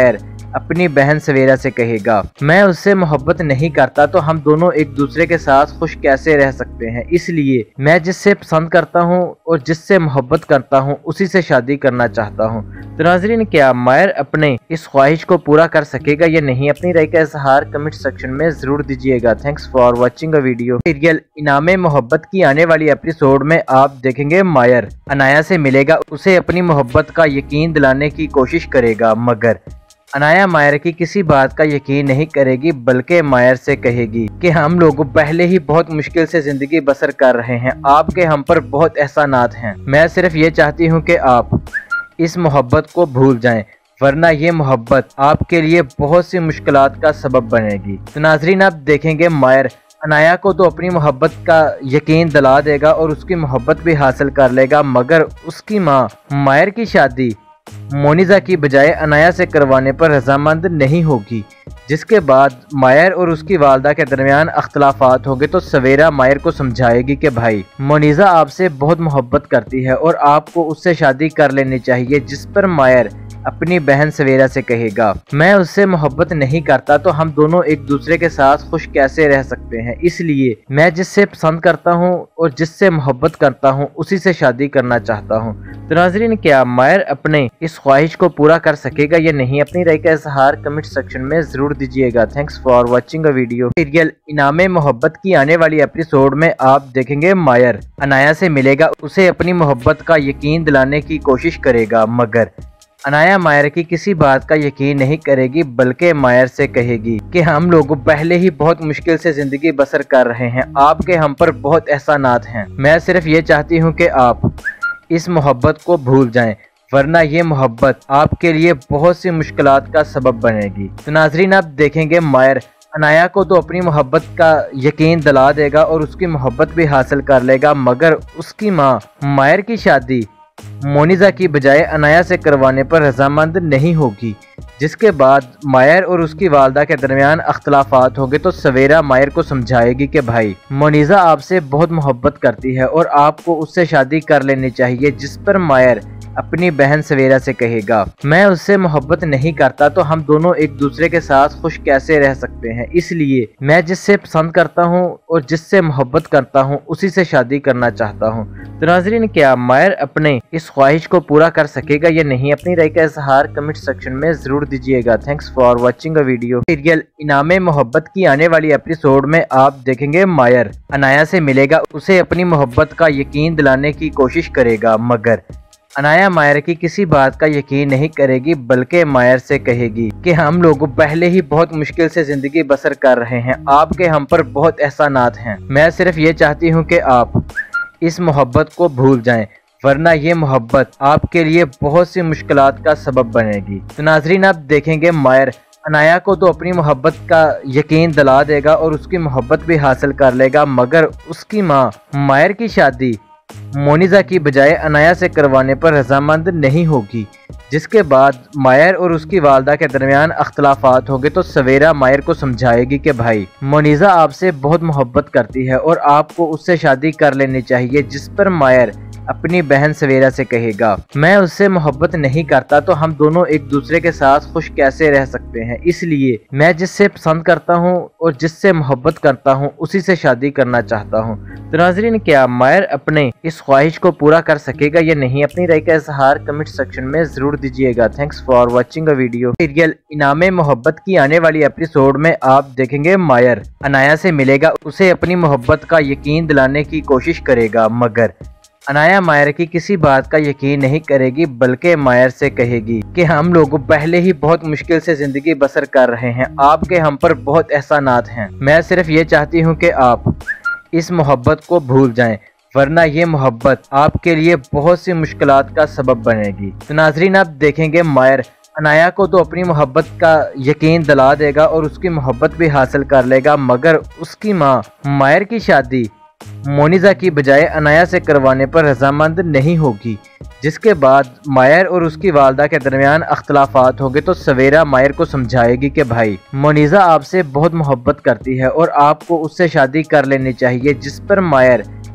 अपनी बहन सवेरा से कहेगा, मैं उससे मोहब्बत नहीं करता तो हम दोनों एक दूसरे के साथ खुश कैसे रह सकते हैं, इसलिए मैं जिससे पसंद करता हूँ और जिससे मोहब्बत करता हूँ उसी से शादी करना चाहता हूँ। तो नाज़रीन, क्या मायर अपने इस ख्वाहिश को पूरा कर सकेगा या नहीं? अपनी राय का इजहार कमेंट सेक्शन में जरूर दीजिएगा। Thanks for watching a video. Serial Iname मोहब्बत की आने वाली एपिसोड में आप देखेंगे मायर अनाया से मिलेगा, उसे अपनी मोहब्बत का यकीन दिलाने की कोशिश करेगा, मगर अनाया मायर की किसी बात का यकीन नहीं करेगी, बल्कि मायर से कहेगी कि हम लोग पहले ही बहुत मुश्किल से जिंदगी बसर कर रहे हैं, आपके हम पर बहुत एहसानात हैं। मैं सिर्फ ये चाहती हूँ कि आप इस मोहब्बत को भूल जाएं, वरना ये मोहब्बत आपके लिए बहुत सी मुश्किलात का सबब बनेगी। तो नाजरीन, आप देखेंगे मायर अनाया को तो अपनी मोहब्बत का यकीन दिला देगा और उसकी मोहब्बत भी हासिल कर लेगा, मगर उसकी माँ मायर की शादी मोनिजा की बजाय अनाया से करवाने पर रजामंद नहीं होगी, जिसके बाद मायर और उसकी वालदा के दरमियान अख्तलाफात होंगे। तो सवेरा मायर को समझाएगी कि भाई मोनिजा आपसे बहुत मोहब्बत करती है और आपको उससे शादी कर लेनी चाहिए, जिस पर मायर अपनी बहन सवेरा से कहेगा, मैं उससे मोहब्बत नहीं करता तो हम दोनों एक दूसरे के साथ खुश कैसे रह सकते हैं, इसलिए मैं जिससे पसंद करता हूँ और जिससे मोहब्बत करता हूँ उसी से शादी करना चाहता हूँ। तो नाज़रीन, क्या मायर अपने इस ख्वाहिश को पूरा कर सकेगा या नहीं? अपनी राय का इजहार कमेंट सेक्शन में जरूर दीजिएगा। Thanks for watching a video. Serial Iname मोहब्बत की आने वाली एपिसोड में आप देखेंगे मायर अनाया से मिलेगा, उसे अपनी मोहब्बत का यकीन दिलाने की कोशिश करेगा, मगर अनाया मायर की किसी बात का यकीन नहीं करेगी, बल्कि मायर से कहेगी कि हम लोग पहले ही बहुत मुश्किल से जिंदगी बसर कर रहे हैं, आपके हम पर बहुत एहसानात हैं। मैं सिर्फ ये चाहती हूँ कि आप इस मोहब्बत को भूल जाएं, वरना ये मोहब्बत आपके लिए बहुत सी मुश्किलात का सबब बनेगी। तो नाजरीन, आप देखेंगे मायर अनाया को तो अपनी मोहब्बत का यकीन दिला देगा और उसकी मोहब्बत भी हासिल कर लेगा, मगर उसकी माँ मायर की शादी मोनिजा की बजाय अनाया से करवाने पर रजामंद नहीं होगी, जिसके बाद मायर और उसकी वालदा के दरमियान अख्तलाफात होंगे। तो सवेरा मायर को समझाएगी कि भाई मोनिजा आपसे बहुत मोहब्बत करती है और आपको उससे शादी कर लेनी चाहिए, जिस पर मायर अपनी बहन सवेरा से कहेगा, मैं उससे मोहब्बत नहीं करता तो हम दोनों एक दूसरे के साथ खुश कैसे रह सकते हैं, इसलिए मैं जिससे पसंद करता हूँ और जिससे मोहब्बत करता हूँ उसी से शादी करना चाहता हूँ। तो नाजरीन, क्या मायर अपने इस ख्वाहिश को पूरा कर सकेगा या नहीं? अपनी राय का इजहार कमेंट सेक्शन में जरूर दीजिएगा। Thanks for watching a video. Serial Iname मोहब्बत की आने वाली एपिसोड में आप देखेंगे मायर अनाया से मिलेगा, उसे अपनी मोहब्बत का यकीन दिलाने की कोशिश करेगा, मगर अनाया मायर की किसी बात का यकीन नहीं करेगी, बल्कि मायर से कहेगी कि हम लोग पहले ही बहुत मुश्किल से जिंदगी बसर कर रहे हैं, आपके हम पर बहुत एहसानात हैं। मैं सिर्फ ये चाहती हूँ कि आप इस मोहब्बत को भूल जाएं, वरना ये मोहब्बत आपके लिए बहुत सी मुश्किलात का सबब बनेगी। तो नाजरीन, आप देखेंगे मायर अनाया को तो अपनी मोहब्बत का यकीन दिला देगा और उसकी मोहब्बत भी हासिल कर लेगा, मगर उसकी माँ मायर की शादी मोनिजा की बजाय अनाया से करवाने पर रजामंद नहीं होगी, जिसके बाद मायर और उसकी वालदा के दरमियान अख्तलाफात होंगे। तो सवेरा मायर को समझाएगी कि भाई मोनिजा आपसे बहुत मोहब्बत करती है और आपको उससे शादी कर लेनी चाहिए, जिस पर मायर अपनी बहन सवेरा से कहेगा, मैं उससे मोहब्बत नहीं करता तो हम दोनों एक दूसरे के साथ खुश कैसे रह सकते हैं, इसलिए मैं जिससे पसंद करता हूँ और जिससे मोहब्बत करता हूँ उसी से शादी करना चाहता हूँ। तो नाजरीन, क्या मायर अपने इस ख्वाहिश को पूरा कर सकेगा या नहीं? अपनी राय का इजहार कमेंट सेक्शन में जरूर दीजिएगा। Thanks for watching a video. Serial Iname मोहब्बत की आने वाली एपिसोड में आप देखेंगे मायर अनाया से मिलेगा, उसे अपनी मोहब्बत का यकीन दिलाने की कोशिश करेगा, मगर अनाया मायर की किसी बात का यकीन नहीं करेगी, बल्कि मायर से कहेगी कि हम लोग पहले ही बहुत मुश्किल से जिंदगी बसर कर रहे हैं, आपके हम पर बहुत एहसानात हैं। मैं सिर्फ ये चाहती हूँ कि आप इस मोहब्बत को भूल जाएं, वरना ये मोहब्बत आपके लिए बहुत सी मुश्किलात का सबब बनेगी। तो नाजरीन, आप देखेंगे मायर अनाया को तो अपनी मोहब्बत का यकीन दिला देगा और उसकी मोहब्बत भी हासिल कर लेगा, मगर उसकी माँ मायर की शादी मोनिजा की बजाय अनाया से करवाने पर रजामंद नहीं होगी, जिसके बाद मायर और उसकी वालदा के दरमियान अख्तलाफात होंगे। तो सवेरा मायर को समझाएगी कि भाई मोनिजा आपसे बहुत मोहब्बत करती है और आपको उससे शादी कर लेनी चाहिए, जिस पर मायर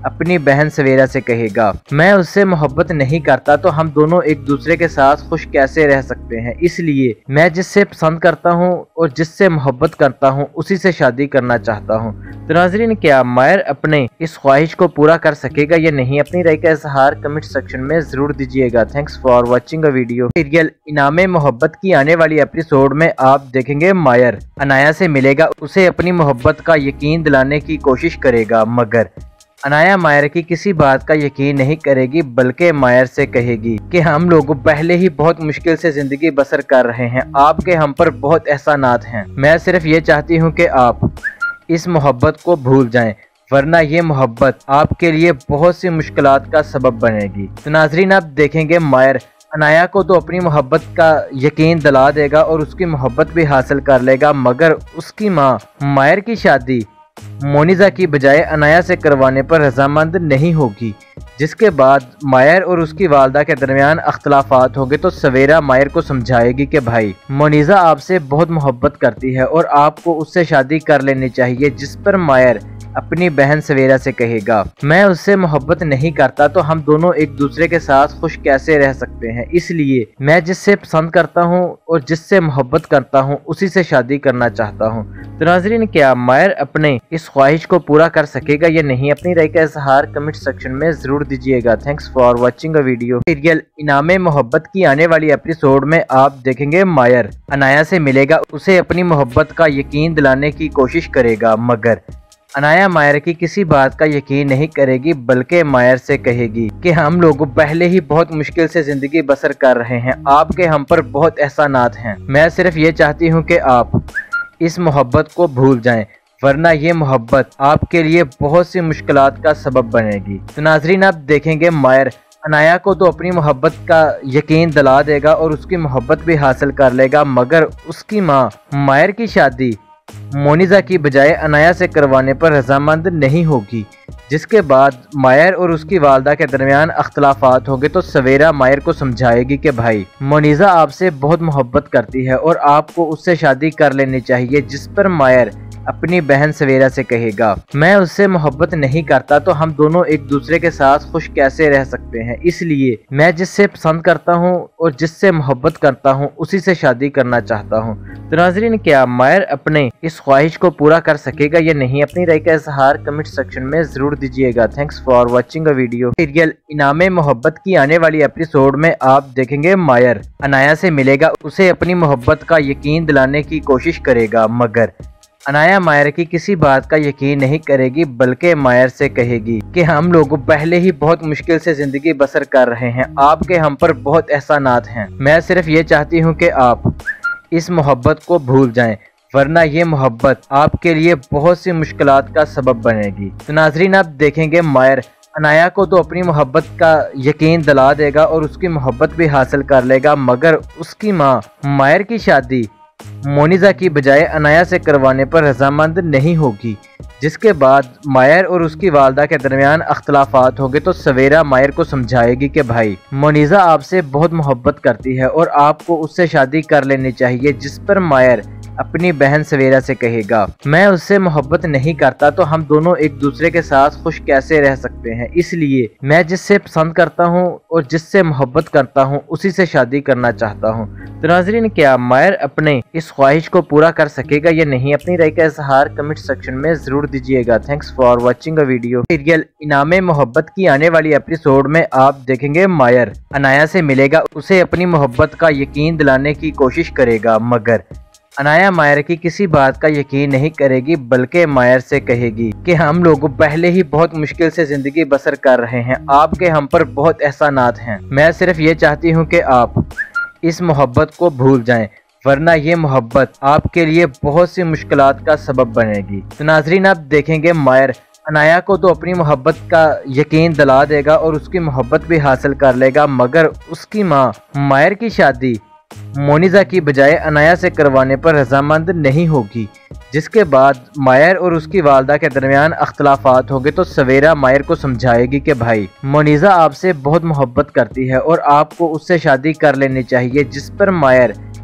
अपनी बहन सवेरा से कहेगा, मैं उससे मोहब्बत नहीं करता तो हम दोनों एक दूसरे के साथ खुश कैसे रह सकते हैं, इसलिए मैं जिससे पसंद करता हूँ और जिससे मोहब्बत करता हूँ उसी से शादी करना चाहता हूँ। तो नाज़रीन, क्या मायर अपने इस ख्वाहिश को पूरा कर सकेगा या नहीं? अपनी राय का इजहार कमेंट सेक्शन में जरूर दीजिएगा। Thanks for watching a video. Serial Iname मोहब्बत की आने वाली एपिसोड में आप देखेंगे मायर अनाया से मिलेगा, उसे अपनी मोहब्बत का यकीन दिलाने की कोशिश करेगा, मगर अनाया मायर की किसी बात का यकीन नहीं करेगी, बल्कि मायर से कहेगी कि हम लोग पहले ही बहुत मुश्किल से जिंदगी बसर कर रहे हैं, आपके हम पर बहुत एहसानात हैं। मैं सिर्फ ये चाहती हूँ कि आप इस मोहब्बत को भूल जाएं, वरना ये मोहब्बत आपके लिए बहुत सी मुश्किलात का सबब बनेगी। तो नाजरीन, आप देखेंगे मायर अनाया को तो अपनी मोहब्बत का यकीन दिला देगा और उसकी मोहब्बत भी हासिल कर लेगा, मगर उसकी माँ मायर की शादी मोनिजा की बजाय अनाया से करवाने पर रजामंद नहीं होगी, जिसके बाद मायर और उसकी वालदा के दरमियान अख्तलाफात होंगे। तो सवेरा मायर को समझाएगी कि भाई, मोनिजा आपसे बहुत मोहब्बत करती है और आपको उससे शादी कर लेनी चाहिए, जिस पर मायर अपनी बहन सवेरा से कहेगा, मैं उससे मोहब्बत नहीं करता तो हम दोनों एक दूसरे के साथ खुश कैसे रह सकते हैं, इसलिए मैं जिससे पसंद करता हूँ और जिससे मोहब्बत करता हूँ उसी से शादी करना चाहता हूँ। तो नाज़रीन, क्या मायर अपने इस ख्वाहिश को पूरा कर सकेगा या नहीं? अपनी राय का इजहार कमेंट सेक्शन में जरूर दीजिएगा। Thanks for watching a video. Serial Iname मोहब्बत की आने वाली एपिसोड में आप देखेंगे मायर अनाया से मिलेगा, उसे अपनी मोहब्बत का यकीन दिलाने की कोशिश करेगा, मगर अनाया मायर की किसी बात का यकीन नहीं करेगी, बल्कि मायर से कहेगी कि हम लोग पहले ही बहुत मुश्किल से जिंदगी बसर कर रहे हैं, आपके हम पर बहुत एहसानात हैं। मैं सिर्फ ये चाहती हूँ कि आप इस मोहब्बत को भूल जाएं, वरना ये मोहब्बत आपके लिए बहुत सी मुश्किलात का सबब बनेगी। तो नाजरीन, आप देखेंगे मायर अनाया को तो अपनी मोहब्बत का यकीन दिला देगा और उसकी मोहब्बत भी हासिल कर लेगा, मगर उसकी माँ मायर की शादी मोनिजा की बजाय अनाया से करवाने पर रजामंद नहीं होगी, जिसके बाद मायर और उसकी वालदा के दरमियान अख्तलाफात होंगे। तो सवेरा मायर को समझाएगी कि भाई, मोनिजा आपसे बहुत मोहब्बत करती है और आपको उससे शादी कर लेनी चाहिए, जिस पर मायर अपनी बहन सवेरा से कहेगा, मैं उससे मोहब्बत नहीं करता तो हम दोनों एक दूसरे के साथ खुश कैसे रह सकते हैं, इसलिए मैं जिससे पसंद करता हूँ और जिससे मोहब्बत करता हूँ उसी से शादी करना चाहता हूँ। तो नाजरीन, क्या मायर अपने इस ख्वाहिश को पूरा कर सकेगा या नहीं? अपनी राय का इजहार कमेंट सेक्शन में जरूर दीजिएगा। Thanks for watching a video. Serial Iname मोहब्बत की आने वाली एपिसोड में आप देखेंगे मायर अनाया से मिलेगा, उसे अपनी मोहब्बत का यकीन दिलाने की कोशिश करेगा, मगर अनाया मायर की किसी बात का यकीन नहीं करेगी, बल्कि मायर से कहेगी कि हम लोग पहले ही बहुत मुश्किल से जिंदगी बसर कर रहे हैं, आपके हम पर बहुत एहसानात हैं। मैं सिर्फ ये चाहती हूँ कि आप इस मोहब्बत को भूल जाएं, वरना ये मोहब्बत आपके लिए बहुत सी मुश्किलात का सबब बनेगी। तो नाजरीन, आप देखेंगे मायर अनाया को तो अपनी मोहब्बत का यकीन दिला देगा और उसकी मोहब्बत भी हासिल कर लेगा, मगर उसकी माँ मायर की शादी मोनिजा की बजाय अनाया से करवाने पर रजामंद नहीं होगी, जिसके बाद मायर और उसकी वालदा के दरमियान अख्तलाफात होंगे। तो सवेरा मायर को समझाएगी कि भाई, मोनिजा आपसे बहुत मोहब्बत करती है और आपको उससे शादी कर लेनी चाहिए, जिस पर मायर अपनी बहन सवेरा से कहेगा, मैं उससे मोहब्बत नहीं करता तो हम दोनों एक दूसरे के साथ खुश कैसे रह सकते हैं, इसलिए मैं जिससे पसंद करता हूँ और जिससे मोहब्बत करता हूँ उसी से शादी करना चाहता हूँ। तो नाजरीन, क्या मायर अपने इस ख्वाहिश को पूरा कर सकेगा या नहीं? अपनी राय का इजहार कमेंट सेक्शन में जरूर दीजिएगा। Thanks for watching a video. Serial Iname मोहब्बत की आने वाली एपिसोड में आप देखेंगे मायर अनाया से मिलेगा, उसे अपनी मोहब्बत का यकीन दिलाने की कोशिश करेगा, मगर अनाया मायर की किसी बात का यकीन नहीं करेगी, बल्कि मायर से कहेगी कि हम लोग पहले ही बहुत मुश्किल से जिंदगी बसर कर रहे हैं, आपके हम पर बहुत एहसानात हैं। मैं सिर्फ ये चाहती हूँ कि आप इस मोहब्बत को भूल जाएं, वरना ये मोहब्बत आपके लिए बहुत सी मुश्किलात का सबब बनेगी। तो नाजरीन, आप देखेंगे मायर अनाया को तो अपनी मोहब्बत का यकीन दिला देगा और उसकी मोहब्बत भी हासिल कर लेगा, मगर उसकी माँ मायर की शादी मोनिजा की बजाय अनाया से करवाने पर रजामंद नहीं होगी, जिसके बाद मायर और उसकी वालदा के दरमियान अख्तलाफात होंगे। तो सवेरा मायर को समझाएगी कि भाई, मोनिजा आपसे बहुत मोहब्बत करती है और आपको उससे शादी कर लेनी चाहिए, जिस पर मायर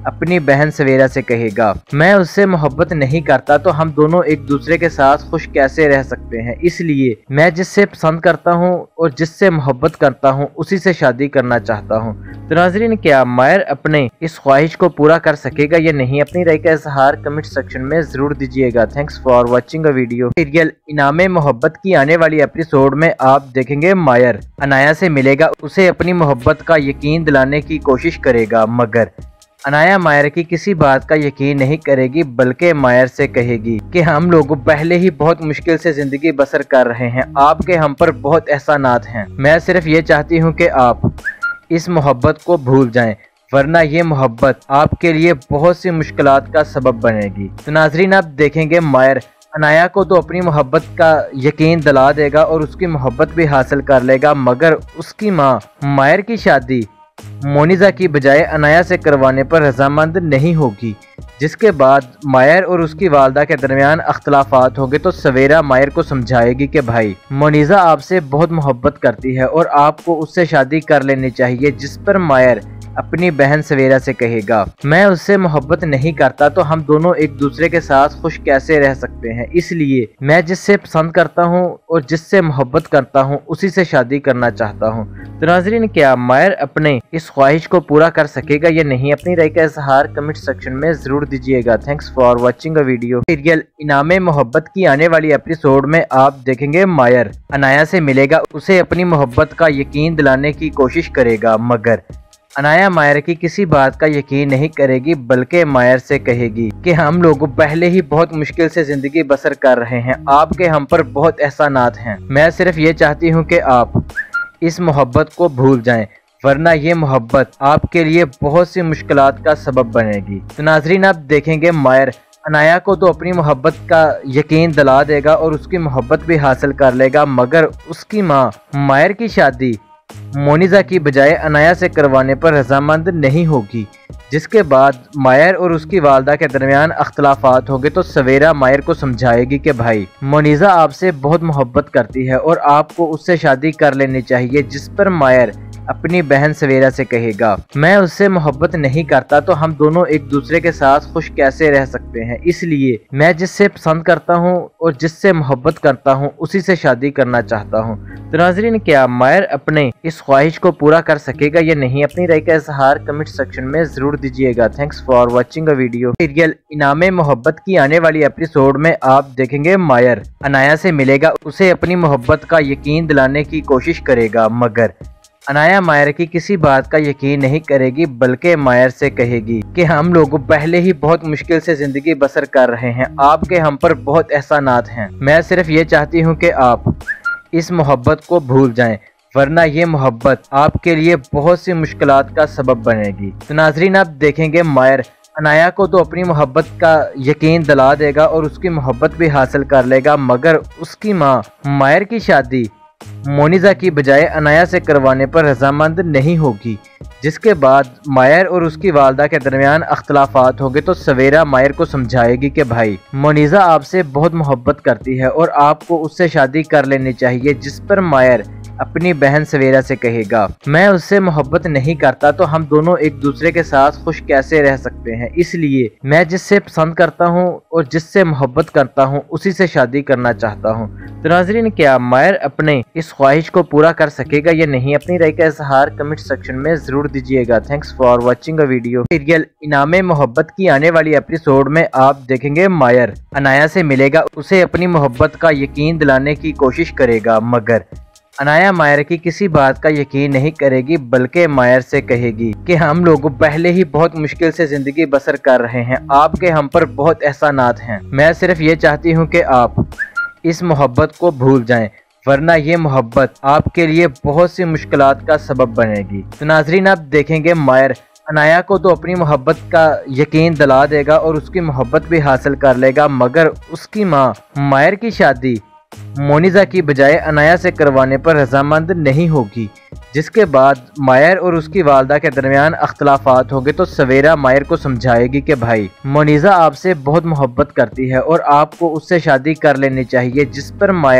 अपनी बहन सवेरा से कहेगा, मैं उससे मोहब्बत नहीं करता तो हम दोनों एक दूसरे के साथ खुश कैसे रह सकते हैं, इसलिए मैं जिससे पसंद करता हूँ और जिससे मोहब्बत करता हूँ उसी से शादी करना चाहता हूँ। तो नाज़रीन, क्या मायर अपने इस ख्वाहिश को पूरा कर सकेगा या नहीं? अपनी राय का इजहार कमेंट सेक्शन में जरूर दीजिएगा। Thanks for watching a video. Serial Iname मोहब्बत की आने वाली एपिसोड में आप देखेंगे मायर अनाया से मिलेगा, उसे अपनी मोहब्बत का यकीन दिलाने की कोशिश करेगा, मगर अनाया मायर की किसी बात का यकीन नहीं करेगी, बल्कि मायर से कहेगी कि हम लोग पहले ही बहुत मुश्किल से जिंदगी बसर कर रहे हैं, आपके हम पर बहुत एहसानात हैं। मैं सिर्फ ये चाहती हूँ कि आप इस मोहब्बत को भूल जाएं, वरना ये मोहब्बत आपके लिए बहुत सी मुश्किलात का सबब बनेगी। तो नाजरीन, आप देखेंगे मायर अनाया को तो अपनी मोहब्बत का यकीन दिला देगा और उसकी मोहब्बत भी हासिल कर लेगा, मगर उसकी माँ मायर की शादी मोनिजा की बजाय अनाया से करवाने पर रजामंद नहीं होगी, जिसके बाद मायर और उसकी वालदा के दरमियान अख्तलाफात होंगे। तो सवेरा मायर को समझाएगी कि भाई मोनिजा आपसे बहुत मोहब्बत करती है और आपको उससे शादी कर लेनी चाहिए, जिस पर मायर अपनी बहन सवेरा से कहेगा, मैं उससे मोहब्बत नहीं करता तो हम दोनों एक दूसरे के साथ खुश कैसे रह सकते हैं, इसलिए मैं जिससे पसंद करता हूँ और जिससे मोहब्बत करता हूँ उसी से शादी करना चाहता हूँ। तो नाज़रीन, क्या मायर अपने इस ख्वाहिश को पूरा कर सकेगा या नहीं? अपनी राय का इजहार कमेंट सेक्शन में जरूर दीजिएगा। Thanks for watching a video. Serial Iname मोहब्बत की आने वाली एपिसोड में आप देखेंगे मायर अनाया से मिलेगा, उसे अपनी मोहब्बत का यकीन दिलाने की कोशिश करेगा, मगर अनाया मायर की किसी बात का यकीन नहीं करेगी, बल्कि मायर से कहेगी कि हम लोग पहले ही बहुत मुश्किल से जिंदगी बसर कर रहे हैं, आपके हम पर बहुत एहसानात हैं। मैं सिर्फ ये चाहती हूँ कि आप इस मोहब्बत को भूल जाएं, वरना ये मोहब्बत आपके लिए बहुत सी मुश्किलात का सबब बनेगी। तो नाजरीन, आप देखेंगे मायर अनाया को तो अपनी मोहब्बत का यकीन दिला देगा और उसकी मोहब्बत भी हासिल कर लेगा, मगर उसकी माँ मायर की शादी मोनिजा की बजाय अनाया से करवाने पर रजामंद नहीं होगी, जिसके बाद मायर और उसकी वालदा के दरमियान अख्तलाफात होंगे। तो सवेरा मायर को समझाएगी कि भाई मोनिजा आपसे बहुत मोहब्बत करती है और आपको उससे शादी कर लेनी चाहिए, जिस पर मायर अपनी बहन सवेरा से कहेगा, मैं उससे मोहब्बत नहीं करता तो हम दोनों एक दूसरे के साथ खुश कैसे रह सकते हैं, इसलिए मैं जिससे पसंद करता हूँ और जिससे मोहब्बत करता हूँ उसी से शादी करना चाहता हूँ। तो नाजरीन, क्या मायर अपने इस ख्वाहिश को पूरा कर सकेगा या नहीं? अपनी राय का इजहार कमेंट सेक्शन में जरूर दीजिएगा। Thanks for watching a video. Serial Iname मोहब्बत की आने वाली एपिसोड में आप देखेंगे मायर अनाया से मिलेगा, उसे अपनी मोहब्बत का यकीन दिलाने की कोशिश करेगा, मगर अनाया मायर की किसी बात का यकीन नहीं करेगी, बल्कि मायर से कहेगी कि हम लोग पहले ही बहुत मुश्किल से जिंदगी बसर कर रहे हैं, आपके हम पर बहुत एहसानात हैं। मैं सिर्फ ये चाहती हूँ कि आप इस मोहब्बत को भूल जाएं, वरना ये मोहब्बत आपके लिए बहुत सी मुश्किलात का सबब बनेगी। तो नाजरीन, आप देखेंगे मायर अनाया को तो अपनी मोहब्बत का यकीन दिला देगा और उसकी मोहब्बत भी हासिल कर लेगा, मगर उसकी माँ मायर की शादी मोनिजा की बजाय अनाया से करवाने पर रजामंद नहीं होगी, जिसके बाद मायर और उसकी वालदा के दरमियान अख्तलाफात होंगे। तो सवेरा मायर को समझाएगी कि भाई मोनिजा आपसे बहुत मोहब्बत करती है और आपको उससे शादी कर लेनी चाहिए, जिस पर मायर अपनी बहन सवेरा से कहेगा, मैं उससे मोहब्बत नहीं करता तो हम दोनों एक दूसरे के साथ खुश कैसे रह सकते हैं, इसलिए मैं जिससे पसंद करता हूँ और जिससे मोहब्बत करता हूँ उसी से शादी करना चाहता हूँ। तो नाजरीन, क्या मायर अपने इस ख्वाहिश को पूरा कर सकेगा या नहीं? अपनी राय का इजहार कमेंट सेक्शन में जरूर दीजिएगा। Thanks for watching a video. Serial Iname मोहब्बत की आने वाली एपिसोड में आप देखेंगे मायर अनाया से मिलेगा, उसे अपनी मोहब्बत का यकीन दिलाने की कोशिश करेगा, मगर अनाया मायर की किसी बात का यकीन नहीं करेगी, बल्कि मायर से कहेगी कि हम लोग पहले ही बहुत मुश्किल से जिंदगी बसर कर रहे हैं, आपके हम पर बहुत एहसानात हैं। मैं सिर्फ ये चाहती हूँ कि आप इस मोहब्बत को भूल जाएं, वरना ये मोहब्बत आपके लिए बहुत सी मुश्किलात का सबब बनेगी। तो नाजरीन, आप देखेंगे मायर अनाया को तो अपनी मोहब्बत का यकीन दिला देगा और उसकी मोहब्बत भी हासिल कर लेगा, मगर उसकी माँ मायर की शादी मोनिजा की बजाय अनाया से करवाने पर रजामंद नहीं होगी, जिसके बाद मायर और उसकी वालदा के दरमियान अख्तलाफात होंगे। तो सवेरा मायर को समझाएगी कि भाई मोनिजा आपसे बहुत मोहब्बत करती है और आपको उससे शादी कर लेनी चाहिए, जिस पर मायर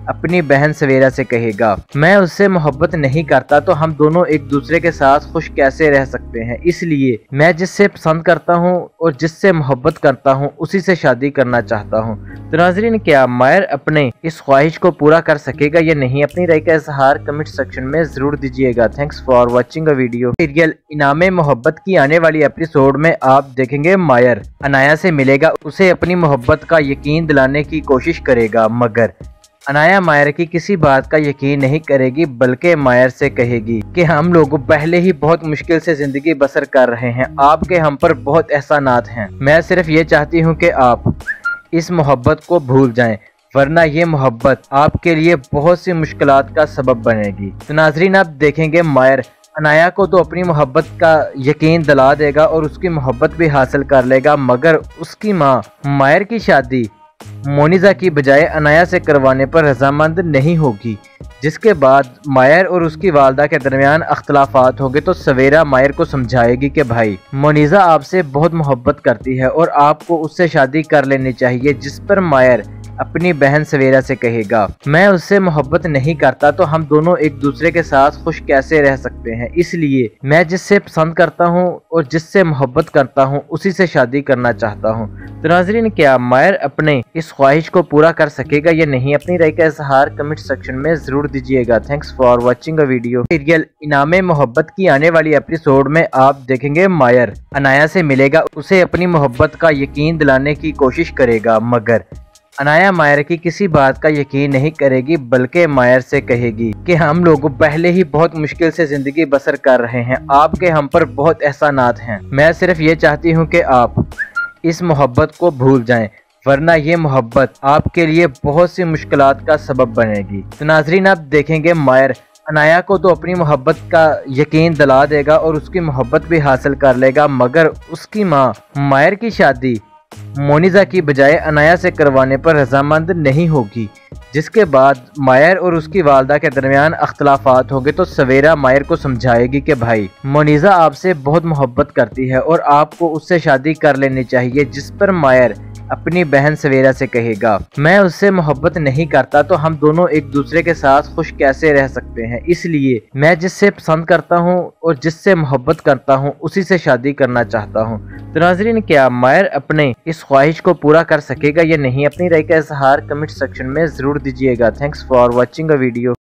अपनी बहन सवेरा से कहेगा, मैं उससे मोहब्बत नहीं करता तो हम दोनों एक दूसरे के साथ खुश कैसे रह सकते हैं, इसलिए मैं जिससे पसंद करता हूँ और जिससे मोहब्बत करता हूँ उसी से शादी करना चाहता हूँ। तो नाज़रीन, क्या मायर अपने इस ख्वाहिश को पूरा कर सकेगा या नहीं? अपनी राय का इजहार कमेंट सेक्शन में जरूर दीजिएगा। Thanks for watching a video. Serial Iname मोहब्बत की आने वाली एपिसोड में आप देखेंगे मायर अनाया से मिलेगा, उसे अपनी मोहब्बत का यकीन दिलाने की कोशिश करेगा, मगर अनाया मायर की किसी बात का यकीन नहीं करेगी, बल्कि मायर से कहेगी कि हम लोग पहले ही बहुत मुश्किल से जिंदगी बसर कर रहे हैं, आपके हम पर बहुत एहसानात हैं। मैं सिर्फ ये चाहती हूँ कि आप इस मोहब्बत को भूल जाएं, वरना ये मोहब्बत आपके लिए बहुत सी मुश्किलात का सबब बनेगी। तो नाजरीन, आप देखेंगे मायर अनाया को तो अपनी मोहब्बत का यकीन दिला देगा और उसकी मोहब्बत भी हासिल कर लेगा, मगर उसकी माँ मायर की शादी मोनिजा की बजाय अनाया से करवाने पर रजामंद नहीं होगी, जिसके बाद मायर और उसकी वालदा के दरमियान अख्तलाफात होंगे। तो सवेरा मायर को समझाएगी कि भाई, मोनिजा आपसे बहुत मोहब्बत करती है और आपको उससे शादी कर लेनी चाहिए, जिस पर मायर अपनी बहन सवेरा से कहेगा, मैं उससे मोहब्बत नहीं करता तो हम दोनों एक दूसरे के साथ खुश कैसे रह सकते हैं, इसलिए मैं जिससे पसंद करता हूँ और जिससे मोहब्बत करता हूँ उसी से शादी करना चाहता हूँ। तो नाज़रीन, क्या मायर अपने इस ख्वाहिश को पूरा कर सकेगा या नहीं? अपनी राय का इजहार कमेंट सेक्शन में जरूर दीजिएगा। Thanks for watching a video. Serial Iname मोहब्बत की आने वाली एपिसोड में आप देखेंगे मायर अनाया से मिलेगा, उसे अपनी मोहब्बत का यकीन दिलाने की कोशिश करेगा, मगर अनाया मायर की किसी बात का यकीन नहीं करेगी, बल्कि मायर से कहेगी कि हम लोग पहले ही बहुत मुश्किल से जिंदगी बसर कर रहे हैं, आपके हम पर बहुत एहसानात हैं। मैं सिर्फ ये चाहती हूँ कि आप इस मोहब्बत को भूल जाएं, वरना ये मोहब्बत आपके लिए बहुत सी मुश्किलात का सबब बनेगी। तो नाजरीन, आप देखेंगे मायर अनाया को तो अपनी मोहब्बत का यकीन दिला देगा और उसकी मोहब्बत भी हासिल कर लेगा, मगर उसकी माँ मायर की शादी मोनिजा की बजाय अनाया से करवाने पर रजामंद नहीं होगी, जिसके बाद मायर और उसकी वालदा के दरमियान अख्तलाफात होंगे। तो सवेरा मायर को समझाएगी कि भाई, मोनिजा आपसे बहुत मोहब्बत करती है और आपको उससे शादी कर लेनी चाहिए, जिस पर मायर अपनी बहन सवेरा से कहेगा, मैं उससे मोहब्बत नहीं करता तो हम दोनों एक दूसरे के साथ खुश कैसे रह सकते हैं, इसलिए मैं जिससे पसंद करता हूँ और जिससे मोहब्बत करता हूँ उसी से शादी करना चाहता हूँ। तो नाज़रीन, क्या मायर अपने इस ख्वाहिश को पूरा कर सकेगा या नहीं? अपनी राय का इजहार कमेंट सेक्शन में जरूर दीजिएगा। Thanks for watching a video.